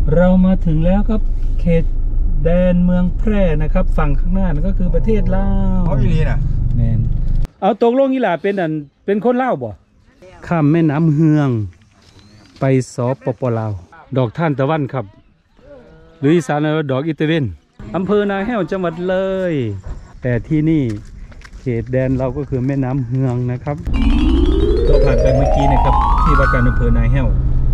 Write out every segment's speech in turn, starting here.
เรามาถึงแล้วครับเขตแดนเมืองแพร่นะครับฝั่งข้างหน้านั่นก็คือประเทศลาวเขาอีลีน่ะแมนเอาตกลงอีหล่าเป็นคนลาวบ่ข้ามแม่น้ำเฮืองไปสปปลาวดอกท่านตะวันครับหรืออีสานเราดอกอิตาเวนอำเภอนาแห้วจังหวัดเลยแต่ที่นี่เขตแดนเราก็คือแม่น้ำเฮืองนะครับเราผ่านไปเมื่อกี้นะครับที่ว่าการอำเภอนาแห้ว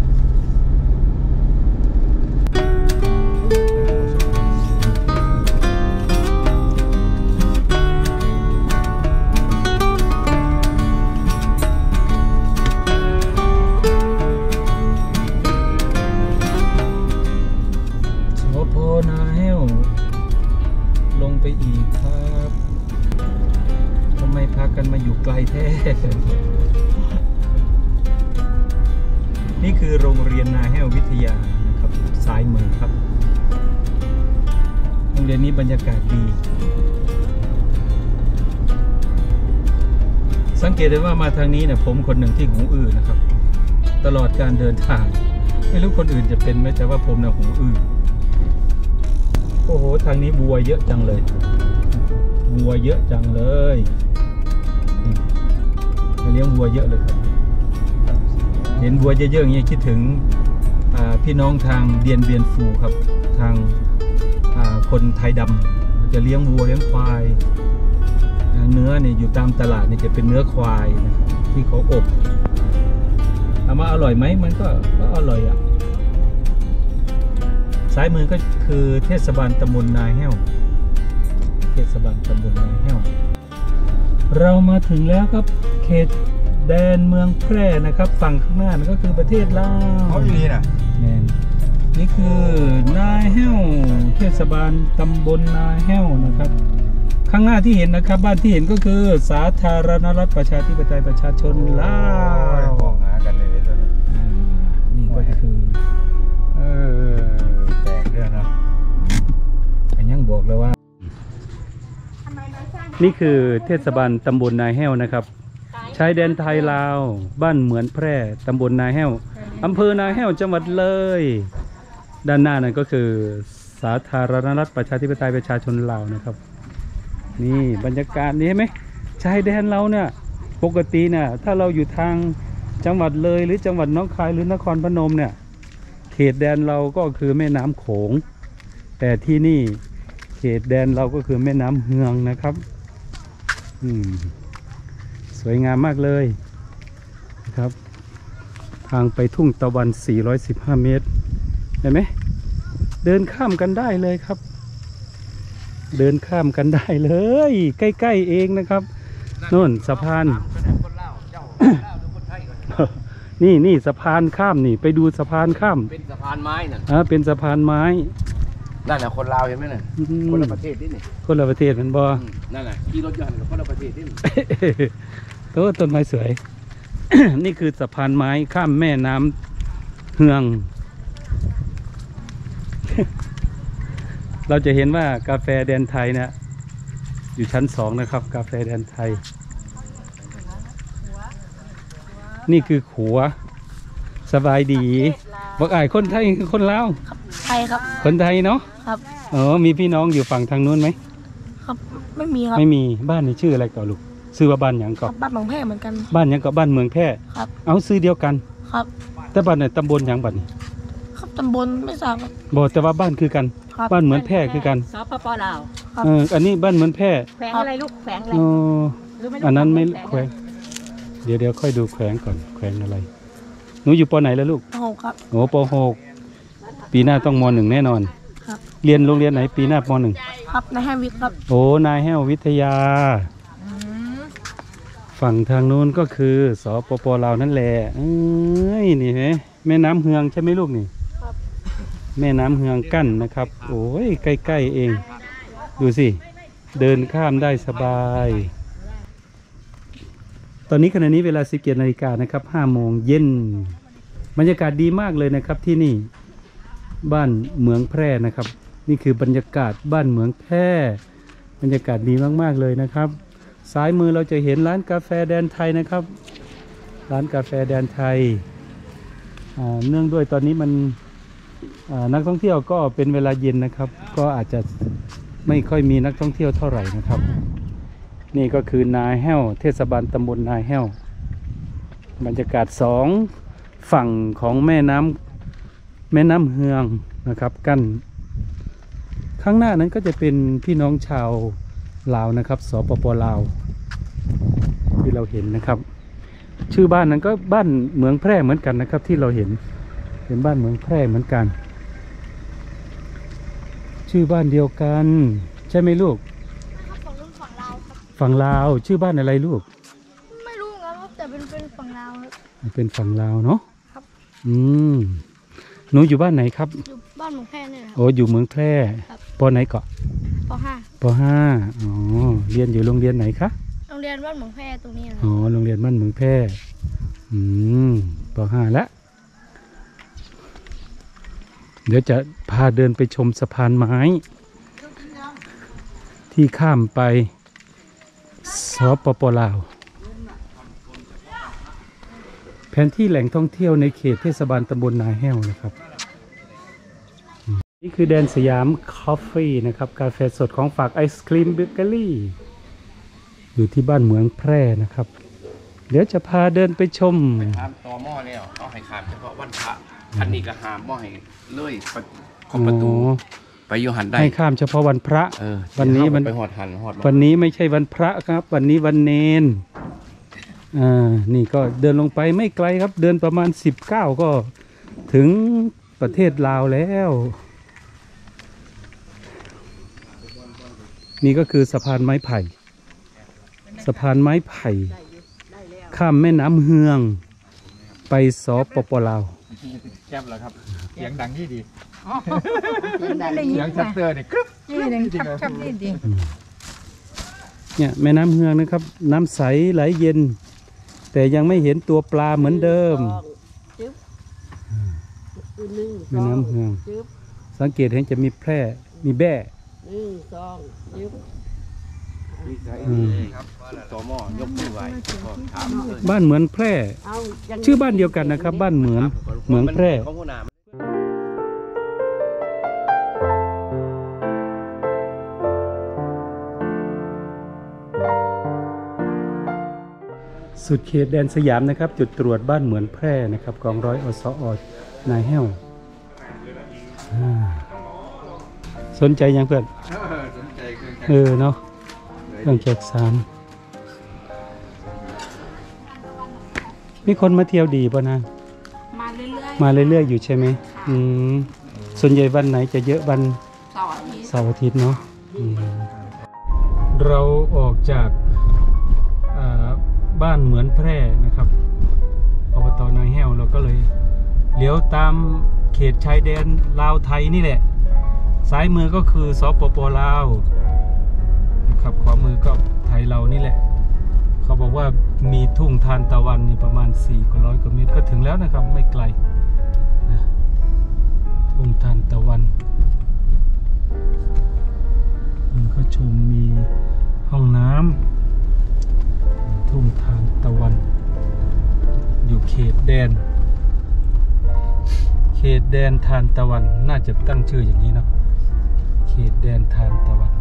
นาแห้วลงไปอีกครับทำไมพากันมาอยู่ไกลแท้ นี่คือโรงเรียนนาแห้ววิทยานะครับซ้ายมือครับโรงเรียนนี้บรรยากาศดีสังเกตได้ว่ามาทางนี้เนี่ยผมคนหนึ่งที่หูอื้อนะครับตลอดการเดินทางไม่รู้คนอื่นจะเป็นไหมแต่ว่าผมเนี่ยหูอื้อโอ้โหทางนี้วัวเยอะจังเลยวัวเยอะจังเลยเลี้ยงวัวเยอะเลยครับเห็นวัวเยอะๆอย่างนี้คิดถึงพี่น้องทางเดียนเบียนฟูครับทางคนไทยดำจะเลี้ยงวัวเลี้ยงควายเนื้อเนี่ยอยู่ตามตลาดเนี่ยจะเป็นเนื้อควายนะที่เขาอบเอามาอร่อยไหมมันก็อร่อยอ่ะซ้ายมือก็คือเทศบาลตำบลนาแห้วเทศบาลตำบลนาแห้วเรามาถึงแล้วครับเขตแดนเมืองแพร่นะครับฝั่งข้างหน้านั่นก็คือประเทศลาวเขาอีลีน่ะนี่คือนาแห้วเทศบาลตำบลนาแห้วนะครับข้างหน้าที่เห็นนะครับบ้านที่เห็นก็คือสาธารณรัฐประชาธิปไตยประชาชนลาวมองหากันเลยตัวนี้นี่ก็คือแตกเรื่องนะยังบอกเลยว่านี่คือเทศบาลตำบลนาแห้วนะครับชายแดนไทยลาวบ้านเหมือนแพร่ตำบลนาแห้วอำเภอนาแห้วจังหวัดเลยด้านหน้านั่นก็คือสาธารณรัฐประชาธิปไตยประชาชนลาวนะครับนี่บรรยากาศนี้เห็นไหมชายแดนเราเนี่ยปกติเนี่ยถ้าเราอยู่ทางจังหวัดเลยหรือจังหวัดหนองคายหรือนครพนมเนี่ยเขตแดนเราก็คือแม่น้ำโขงแต่ที่นี่เขตแดนเราก็คือแม่น้ำเฮืองนะครับสวยงามมากเลยนะครับทางไปทุ่งตะวัน415 เมตรเห็นไหมเดินข้ามกันได้เลยครับเดินข้ามกันได้เลยใกล้ๆเองนะครับโน่นสะพานนี่สะพานข้ามนี่ไปดูสะพานข้ามเป็นสะพานไม้น่ะเป็นสะพานไม้นั่นแหละคนลาวเห็นไหมน่ะคนละประเทศนี่คนละประเทศมันบ่นั่นแหละขี่รถยนต์กับคนละประเทศนี่ต้นไม้สวย นี่คือสะพานไม้ข้ามแม่น้ำเฮือง เราจะเห็นว่ากาแฟแดนไทยเนี่ยอยู่ชั้น2นะครับกาแฟแดนไทยนี่คือขัวสบายดีบอกอ้ายคนไทยคือคนลาวไทยครับคนไทยเนาะครับมีพี่น้องอยู่ฝั่งทางนู้นไหมครับไม่มีครับไม่มีบ้านนี่ชื่ออะไรก่อนลูกชื่อว่าบ้านหยังก่อนบ้านเมืองแพร่เหมือนกันบ้านหยังกับบ้านเมืองแพร่ครับเอาซื้อเดียวกันครับแต่บ้านไหนตำบลหยังบ้านนี้ครับตำบลไม่ทราบครับบอกแต่ว่าบ้านคือกันบ้านเหมือนแพร่คือกันสปป.ลาวอันนี้บ้านเหมือนแพร่แขวงอะไรลูกแขวงอะไรอันนั้นไม่แขวงเดี๋ยวค่อยดูแขวงก่อนแขวงอะไรหนูอยู่ป.ไหนแล้วลูกป.6ครับโอ้ป.6 ปีหน้าต้องม.1 แน่นอนครับเรียนโรงเรียนไหนปีหน้าป.1 ครับนายแห้ววิทย์ครับโอ้นายแห้ววิทยาฝั่งทางนู้นก็คือสปป.ลาวนั่นแหละนี่แม่น้ำเฮืองใช่ไหมลูกนี่ครับแม่น้ำเฮืองกั้นนะครับโอ้ยใกล้ๆเองดูสิเดินข้ามได้สบายตอนนี้ขณะนี้เวลา 17 นาฬิกานะครับ5 โมงเย็นบรรยากาศดีมากเลยนะครับที่นี่บ้านเหมืองแพร่นะครับนี่คือบรรยากาศบ้านเหมืองแพร่บรรยากาศดีมากๆเลยนะครับซ้ายมือเราจะเห็นร้านกาแฟแดนไทยนะครับร้านกาแฟแดนไทยเนื่องด้วยตอนนี้มันนักท่องเที่ยวก็เป็นเวลาเย็นนะครับ ก็อาจจะไม่ค่อยมีนักท่องเที่ยวเท่าไหร่นะครับ นี่ก็คือนาแห้วเทศบาลตำบลนาแห้วบรรยากาศสองฝั่งของแม่น้ำเฮืองนะครับกั้นข้างหน้านั้นก็จะเป็นพี่น้องชาวลาวนะครับสปปลาวที่เราเห็นนะครับ ชื่อบ้านนั้นก็บ้านเมืองแพร่เหมือนกันนะครับ ที่เราเห็นเป็นบ้านเมืองแพร่เหมือนกัน ชื่อบ้านเดียวกันใช่ไหมลูกฝั่งนู้นฝั่งลาวครับฝั่งลาวชื่อบ้านอะไรลูกไม่รู้ครับแต่เป็นฝั่งลาวครับเป็นฝั่งลาวเนาะครับหนูอยู่บ้านไหนครับอยู่บ้านหมองแพร่นี่แหละครับโอ้อยู่เมืองแพร่ครับปไหนเกาะป .5 ปห้าอ๋อเรียนอยู่โรงเรียนไหนคะโรงเรียนบ้านหมองแพร่ตรงนี้นะคอ๋รัอบ โรงเรียนบ้านเมืองแพร่ปห้าแล้วเดี๋ยวจะพาเดินไปชมสะพานไม้ ที่ข้ามไปสปปลาวแผนที่แหล่งท่องเที่ยวในเขตเทศบาลตำบลนาแห้วนะครับนี่คือแดนสยามคอฟฟี่นะครับกาแฟสดของฝากไอศครีมเบเกอรี่อยู่ที่บ้านเมืองแพร่นะครับ เดี๋ยวจะพาเดินไปชมข้ามต่อหม้อแล้วต้องให้ข้ามเฉพาะวันพระอันนี้ก็ห้ามหม้อให้เลยขอบประตูอ๋อไปโยหันได้ให้ข้ามเฉพาะวันพระ วันนี้มันไปหอดหันหอดวันนี้ไม่ใช่วันพระครับ วันนี้วันเนนนี่ก็เดินลงไปไม่ไกลครับ เดินประมาณ19ก็ถึงประเทศลาวแล้ว นี่ก็คือสะพานไม้ไผ่ สะพานไม้ไผ่ ข้ามแม่น้ำเฮือง ไปสปปลาวแก้มเหรอครับ เสียงดังที่ดีได้เสียิยงนชัดเจนนี่กรึ๊บนี่หนึ่งชับนี่ดีเนี่ยแม่น้ำเฮืองนะครับ น้ำใสไหลเย็น แต่ยังไม่เห็นตัวปลาเหมือนเดิม แม่น้ำเฮือง สังเกตเห็นจะมีแพร่มีแบ่ต่อหม้อยกมือไหวถามเลยบ้านเหมือนแพร่ ชื่อบ้านเดียวกันนะครับ บ้านเหมือนแพร่ของหัวหน้าสุดเขตแดนสยามนะครับ จุดตรวจบ้านเหมือนแพร่นะครับกองร้อยอสอนายแห้วสนใจยังเพื่อนสนใจคือเนาะเรื่องแจกสารมีคนมาเที่ยวดีป่ะนะมาเรื่อยมาเรื่อยๆอยู่ใช่ไหมส่วนใหญ่วันไหนจะเยอะวันๆเสาร์อาทิตย์เสาร์อาทิตย์เนาะเราออกจากบ้านเหมือนแพร่นะครับอบตนาแห้วเราก็เลยเลี้ยวตามเขตชายแดนลาวไทยนี่แหละซ้ายมือก็คือสปปลาวนะครับขวามือก็ไทยเรานี่แหละเขาบอกว่ามีทุ่งทานตะวันนี่ประมาณ400 กว่าเมตรก็ถึงแล้วนะครับไม่ไกลนะทุ่งทานตะวันมันก็ชมมีห้องน้ำทุ่งทานตะวันอยู่เขตแดนทานตะวันน่าจะตั้งชื่ออย่างนี้เนาะเขตแดนทานตะวัน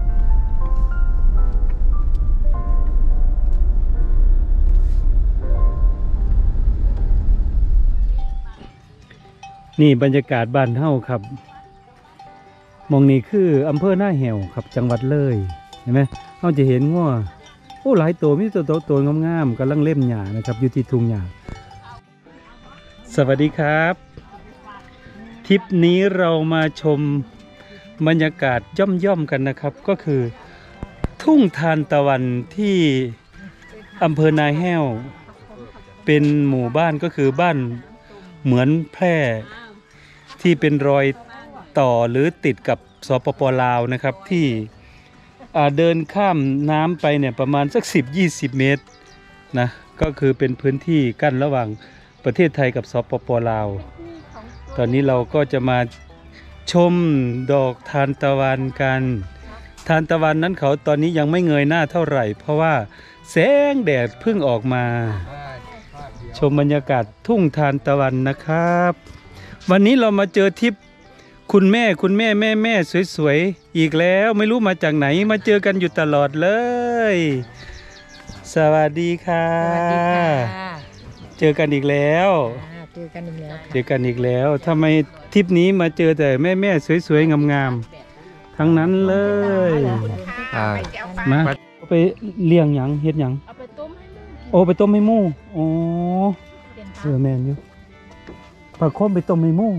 นี่บรรยากาศบ้านเฮาครับมองนี่คืออำเภอหน้าแหวครับจังหวัดเลยเห็นไหมเราจะเห็นว่าโอ้หลายตัวมีตัวงามๆกำลังเล่มหญ้านะครับอยู่ที่ทุ่งหญ้าสวัสดีครับทริปนี้เรามาชมบรรยากาศย่อมๆกันนะครับก็คือทุ่งทานตะวันที่อำเภอนาแห้วเป็นหมู่บ้านก็คือบ้านเหมือนแพร่ที่เป็นรอยต่อหรือติดกับสปปลาวนะครับที่เดินข้ามน้ำไปเนี่ยประมาณสัก10-20 เมตรนะก็คือเป็นพื้นที่กั้นระหว่างประเทศไทยกับสปปลาวตอนนี้เราก็จะมาชมดอกทานตะวันกันทานตะวันนั้นเขาตอนนี้ยังไม่เงยหน้าเท่าไหร่เพราะว่าแสงแดดเพิ่งออกมาชมบรรยากาศทุ่งทานตะวันนะครับวันนี้เรามาเจอทิปคุณแม่แม่สวยๆอีกแล้วไม่รู้มาจากไหนมาเจอกันอยู่ตลอดเลย สวัสดีค่ะสวัสดีค่ะเจอกันอีกแล้วเจอกันอีกแล้วเจอกันอีกแล้วทำไมทริปนี้มาเจอแต่แม่สวยๆงามๆทั้งนั้นเลยมาเอาไปเลี้ยงหยังเฮ็ดหยังเอาไปต้มให้ลูกโอ้ไปต้มให้หมูโอ้แม่นอยู่ปลาโคมไปต้มให้หมู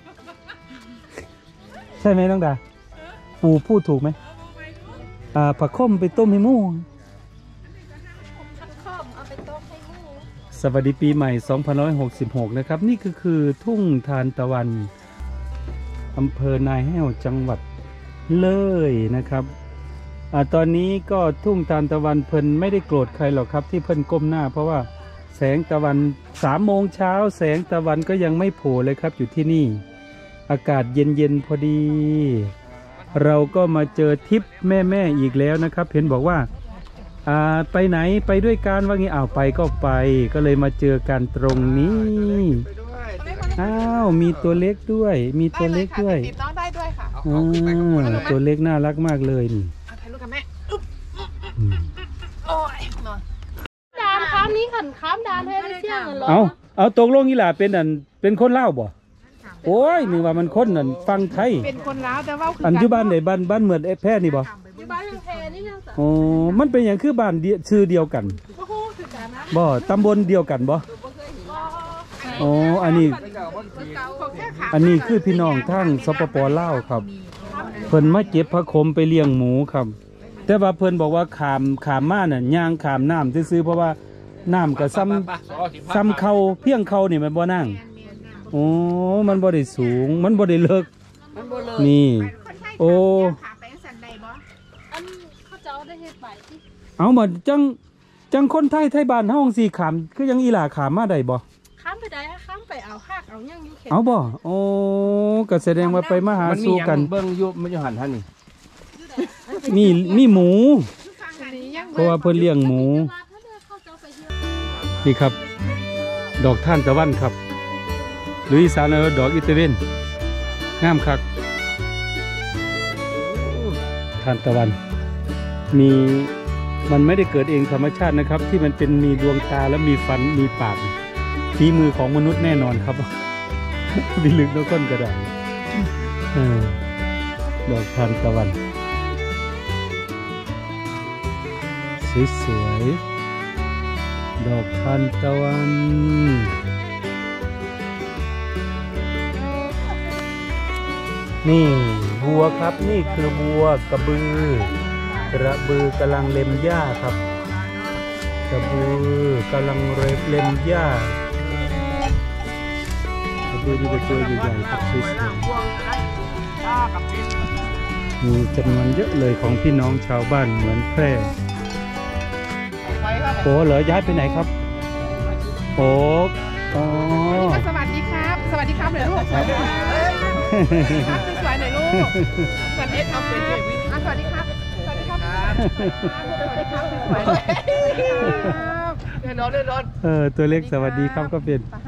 ใช่ไหมน้องดาปู่พูดถูกไหมปลาโคมไปต้มให้หมูเอาไปต้มให้ลูกสวัสดีปีใหม่ 2566 นะครับนี่คือทุ่งทานตะวันอำเภอนายแห้วจังหวัดเลยนะครับตอนนี้ก็ทุ่งทานตะวันเพิ่นไม่ได้โกรธใครหรอกครับที่เพิ่นก้มหน้าเพราะว่าแสงตะวัน3 โมงเช้าแสงตะวันก็ยังไม่โผล่เลยครับอยู่ที่นี่อากาศเย็นพอดี เราก็มาเจอทิปแม่อีกแล้วนะครับเห็นบอกว่าไปไหนไปด้วยกันว่างี้ไปก็ไปก็เลยมาเจอกันตรงนี้อ้าวมีตัวเล็กด้วยมีตัวเล็กด้วยติดน้องได้ด้วยค่ะตัวเล็กน่ารักมากเลยนี่ถ่ายรูปกับแม่ดานค้ามนี้ขันค้ามดานให้ไม่เชี่ยงเหรอเอาตกลงอีหล่าเป็นคนเล่าวบ่โอ้ยนึกว่ามันคนนั่นฟังไทยเป็นคนลาวแต่ว่าอันอยู่บ้านไหนบ้านเหมือนแพร่นี่บ่อยู่บ้านแพรนี่ยังอ๋อมันเป็นอย่างคือบ้านชื่อเดียวกันโอ้โหคือกันนะบ่ตำบลเดียวกันบ่อ๋ออันนี้คือพี่น้องทั้งสปป.ลาวครับเพิ่นมาเก็บผักขมไปเลี้ยงหมูครับแต่ว่าเพิ่นบอกว่าขามมาน่ะย่างขามน้ำซื่อๆเพราะว่าน้ำก็ซ้ำเขาเพียงเขานี่มันบ่นั่งโอ้มันบ่ได้สูงมันบ่ได้เลิกนี่โอ้อันเขาเจ้าได้เฮ็ดใบที่เอามาจังคนไทยบ้านเฮาจังซี่ขามคือยังอีหล่าขามมาได้บ่ค้ามไปได้ค้ามไปเอาหักเอายังอยู่เข็นเอาบ่โอ้ก็แสดงว่าไปมาหาสู่กันเบิ้งยุบมันจะหันท่านนี่มีหมูเพราะว่าเพิ่นเลี้ยงหมูนี่ครับ ดอกท่านตะวันครับหรืออีสานเรียกว่าดอกอิตาเวนงามคักท่านตะวันมันไม่ได้เกิดเองธรรมชาตินะครับ ที่มันเป็นมีดวงตาและมีฟันมีปากฝีมือของมนุษย์แน่นอนครับ วิลึกแล้วก้นกระดาษดอกทานตะวันสวยๆดอกทานตะวันนี่บัวครับนี่คือบัวกระบือกำลังเล็มหญ้าครับกระบือกำลังเล็มหญ้ากระบือนี่ก็ตัวใหญ่ๆครับสวยๆมีจำนวนเยอะเลยของพี่น้องชาวบ้านเหมือนแพร่โอ้เหรอย้ายไปไหนครับโอ้อ๋อสวัสดีครับสวัสดีครับหน่อยลูกสวยหน่อยลูกสวัสดีครับสวัสดีครับสวัสดีครับสวัสดีครับสวยเดินรถตัวเล็กสวัสดีครับก็เป็นไป